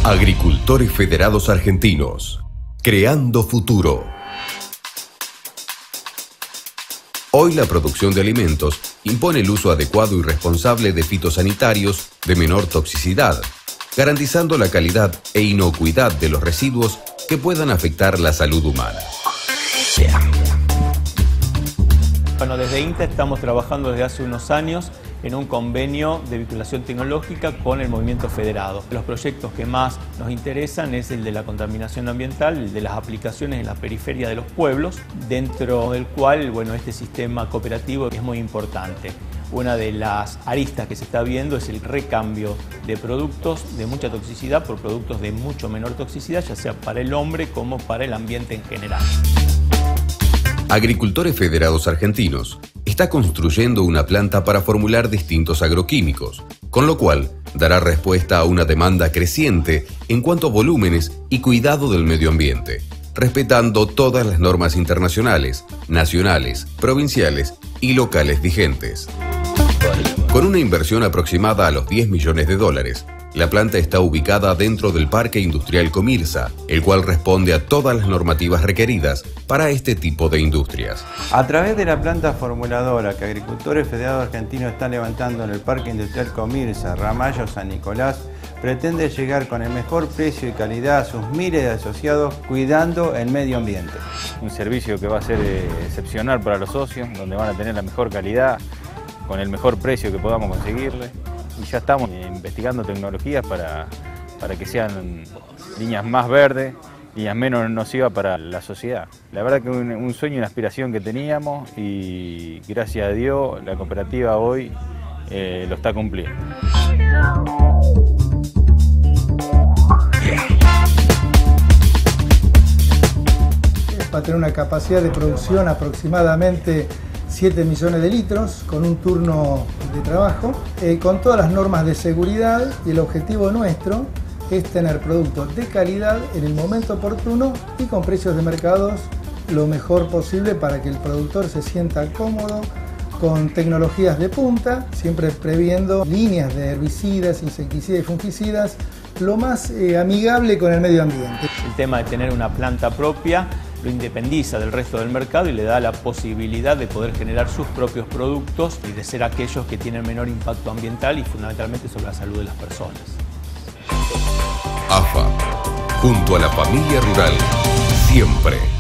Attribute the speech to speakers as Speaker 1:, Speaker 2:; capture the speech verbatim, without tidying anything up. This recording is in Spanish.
Speaker 1: Agricultores Federados Argentinos, creando futuro. Hoy la producción de alimentos impone el uso adecuado y responsable de fitosanitarios de menor toxicidad, garantizando la calidad e inocuidad de los residuos que puedan afectar la salud humana.
Speaker 2: Bueno, desde INTA estamos trabajando desde hace unos años en un convenio de vinculación tecnológica con el movimiento federado. Los proyectos que más nos interesan es el de la contaminación ambiental, el de las aplicaciones en la periferia de los pueblos, dentro del cual, bueno, este sistema cooperativo es muy importante. Una de las aristas que se está viendo es el recambio de productos de mucha toxicidad por productos de mucho menor toxicidad, ya sea para el hombre como para el ambiente en general.
Speaker 1: Agricultores Federados Argentinos está construyendo una planta para formular distintos agroquímicos, con lo cual dará respuesta a una demanda creciente en cuanto a volúmenes y cuidado del medio ambiente, respetando todas las normas internacionales, nacionales, provinciales y locales vigentes. Con una inversión aproximada a los diez millones de dólares, la planta está ubicada dentro del Parque Industrial Comirsa, el cual responde a todas las normativas requeridas para este tipo de industrias.
Speaker 3: A través de la planta formuladora que Agricultores Federados Argentinos están levantando en el Parque Industrial Comirsa, Ramallo San Nicolás, pretende llegar con el mejor precio y calidad a sus miles de asociados, cuidando el medio ambiente.
Speaker 4: Un servicio que va a ser excepcional para los socios, donde van a tener la mejor calidad, con el mejor precio que podamos conseguirle. Y ya estamos investigando tecnologías para, para que sean líneas más verdes, líneas menos nocivas para la sociedad. La verdad que un, un sueño y una aspiración que teníamos y gracias a Dios la cooperativa hoy eh, lo está cumpliendo.
Speaker 5: Va a tener una capacidad de producción aproximadamente siete millones de litros, con un turno de trabajo, eh, con todas las normas de seguridad, y el objetivo nuestro es tener productos de calidad en el momento oportuno y con precios de mercados lo mejor posible para que el productor se sienta cómodo, con tecnologías de punta, siempre previendo líneas de herbicidas, insecticidas y fungicidas, lo más eh, amigable con el medio ambiente.
Speaker 2: El tema de tener una planta propia lo independiza del resto del mercado y le da la posibilidad de poder generar sus propios productos y de ser aquellos que tienen menor impacto ambiental y fundamentalmente sobre la salud de las personas.
Speaker 1: A F A, junto a la familia rural, siempre.